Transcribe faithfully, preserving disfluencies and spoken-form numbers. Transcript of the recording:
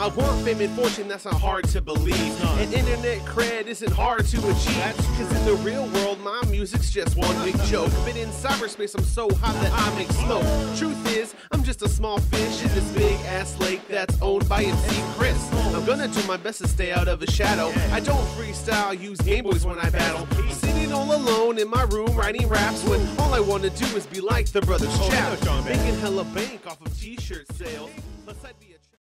I want fame and fortune, that's not hard to believe. And internet cred isn't hard to achieve. Cause in the real world, my music's just one big joke. But in cyberspace, I'm so hot that I make smoke. Truth is, I'm just a small fish in this big ass lake that's owned by M C Chris. I'm gonna do my best to stay out of the shadow. I don't freestyle, use Game Boys when I battle. Sitting all alone in my room writing raps when all I wanna do is be like the Brothers Chap. Making hella bank off of t-shirt sales. Plus I'd be a